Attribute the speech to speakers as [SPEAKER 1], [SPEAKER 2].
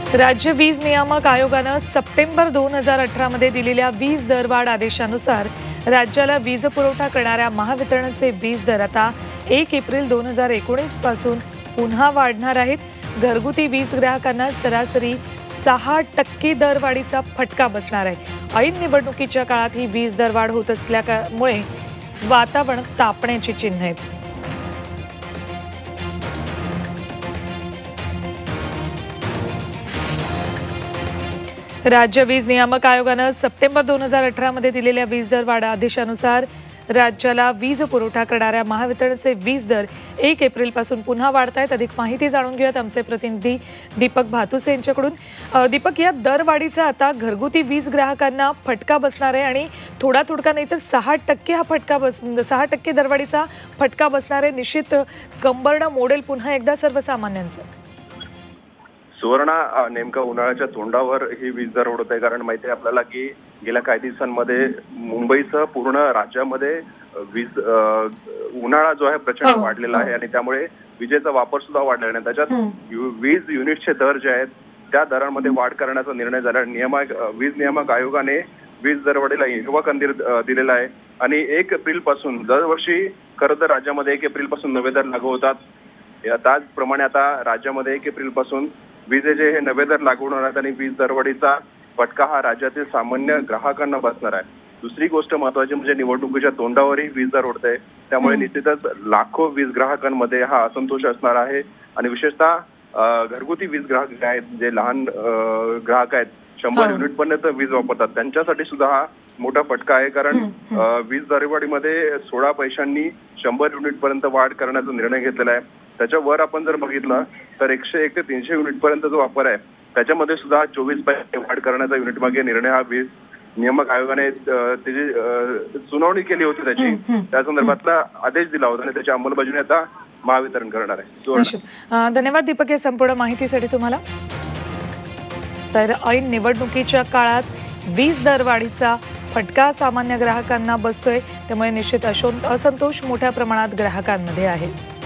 [SPEAKER 1] राज्य वीज नियामक आयोगानं सप्टेंबर 2018 मध्ये दिलेल्या वीज दरवाढ आदेशानुसार राज्याला वीज पुरवठा करणाऱ्या महावितरणचे वीज दर आता 1 एप्रिल 2019 पासून पुन्हा वाढणार आहेत। घरगुती वीज ग्राहकांना सरासरी 6% दरवाढीचा फटका बसणार आहे। ऐन निवडणुकीच्या काळात ही वीज दरवाढ होत असल्यामुळे वातावरण तापण्याची चिन्ह आहेत। राज्य वीज नियामक आयोगानं सप्टेंबर 2018 मध्ये दिलेल्या वीज दरवाढ आदेशानुसार राज्याला वीज पुरवठा करणाऱ्या महावितरणचे वीज दर 1 एप्रिल पासून पुन्हा वाढतायत। अधिक माहिती जाणून घेऊयात आमचे प्रतिनिधी दीपक भातुसे यांच्याकडून। दीपक, या दरवाढीचा आता घरगुती वीज ग्राहकांना फटका बसणार आहे आणि थोडा नाही तर 6% हा फटका 6% दरवाढीचा फटका बसणार आहे। निश्चित कंबरडं मोडेल पुन्हा एकदा सर्वसामान्यांचं।
[SPEAKER 2] सुवर्णा, नेमका उन्हाळ्याच्या तोंडावर ही वीज दर ओढत आहे। कारण माहिती आहे आपल्याला की गेल्या काही दिवसांमध्ये मुंबईसह पूर्ण राज्यामध्ये वीज उन्हाळा जो आहे प्रचंड वाढलेला आहे आणि त्यामुळे विजेचा वापर सुद्धा वाढलेला आहे। त्याच्यात वीज युनिटचे दर जे आहेत त्या दरांमध्ये वाढ करण्याचा निर्णय झाला। वीज नियामक आयोगाने वीज दरवाढीला हिरवा कंदील दिलेला आहे आणि 1 एप्रिल पासून दरवर्षी खरं तर राज्यामध्ये 1 एप्रिल पासून नवे दर लागू होतात। त्याचप्रमाणे आता राज्यामध्ये 1 एप्रिल पासून विजेचे हे नवे दर लागू होणार आहेत आणि वीज दरवाढीचा फटका हा राज्यातील सामान्य ग्राहकांना बसणार आहे। दुसरी गोष्ट महत्वाची म्हणजे निवडणुकीच्या तोंडावरही वीज दर ओढते, त्यामुळे निश्चितच लाखो वीज ग्राहकांमध्ये हा असंतोष असणार आहे आणि विशेषतः घरगुती वीज ग्राहक जे आहेत, जे लहान ग्राहक आहेत 100 युनिट पर्यंत वीज वापरतात, त्यांच्यासाठी सुद्धा हा मोठा फटका आहे। कारण वीज दरवाढीमध्ये 16 पैशांनी 100 युनिट पर्यंत वाढ करण्याचा निर्णय घेतलेला आहे। त्याच्यावर आपण जर बघितलं तर 101 ते 300 युनिट पर्यंत जो वापर आहे त्याच्यामध्ये सुद्धा 24 पैसे वाढ करण्याचा युनिट मागे निर्णय हा वीज नियामक आयोगाने त्याची सुनावणी केली होती, त्या संदर्भातला आदेश दिला होता आणि त्याची अंमलबजावणी आता महावितरण करणार आहे।
[SPEAKER 1] धन्यवाद दीपक या संपूर्ण माहितीसाठी तुम्हाला। तर ऐन निवडणुकीच्या काळात वीज दरवाढीचा फटका सामान्य ग्राहकांना बसतोय, त्यामुळे निश्चित असंतोष मोठ्या प्रमाणात ग्राहकांमध्ये आहे।